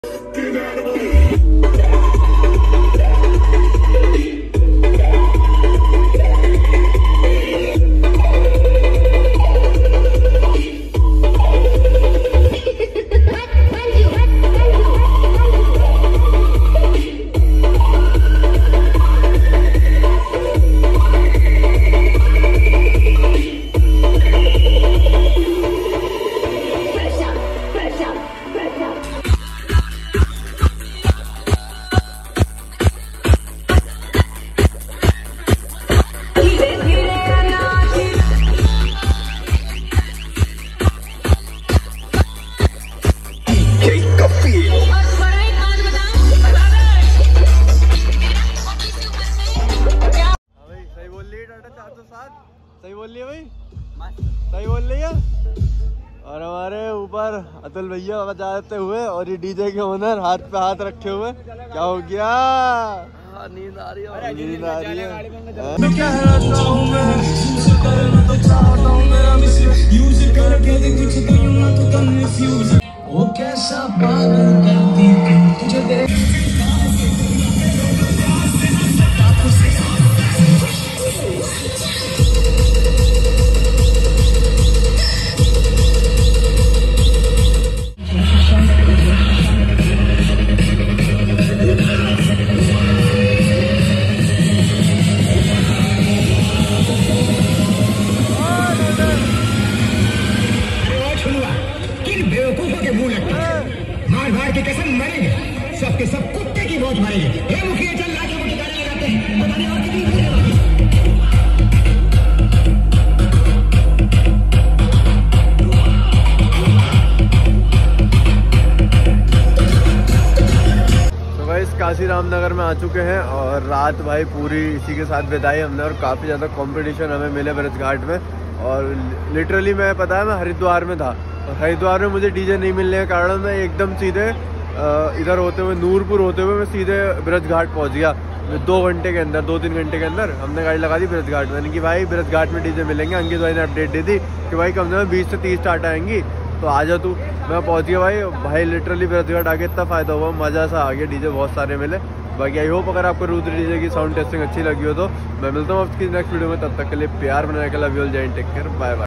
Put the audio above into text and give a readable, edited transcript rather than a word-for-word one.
सही बोल रही है भाई, सही बोल रही है। और हमारे ऊपर अतुल भैया बजाते हुए और ये डीजे के ओनर हाथ पे हाथ रखे हुए। क्या हो गया? नींद आ रही है, नींद आ रही है। वो कैसा पागल करती तुझे की कसम मरेंगे, सबके सब कुत्ते की मौत मरेंगे। हे मुखिया चल लाके मुझे गाड़ी लगाते हैं, पता नहीं और कितनी देर होगी। तो भाई काशी रामनगर में आ चुके हैं और रात भाई पूरी इसी के साथ बिताई हमने और काफ़ी ज़्यादा कंपटीशन हमें मिले ब्रज घाट में। और लिटरली मैं पता है मैं हरिद्वार में था और हरिद्वार में मुझे डीजे नहीं मिलने के कारण मैं एकदम सीधे इधर होते हुए नूरपुर होते हुए मैं सीधे ब्रज घाट पहुंच गया। 2 घंटे के अंदर 2-3 घंटे के अंदर हमने गाड़ी लगा दी ब्रज घाट में। यानी कि भाई ब्रज घाट में डीजे मिलेंगे। अंकित भाई ने अपडेट दी थी कि भाई कम से कम 20 से 30 स्टार्ट आएंगी, तो आ जा तू। मैं पहुंच गया भाई लिटरली ब्रज घाट आके इतना फ़ायदा हुआ, मज़ा सा आ गया, डीजे बहुत सारे मिले। बाकी आई होप अगर आपको रुद्र डीजे की साउंड टेस्टिंग अच्छी लगी हो तो मैं मिलता हूँ आपकी नेक्स्ट वीडियो में। तब तक के लिए प्यार बनाने के लिए लव यू ऑल, जय Hind, take care, bye bye.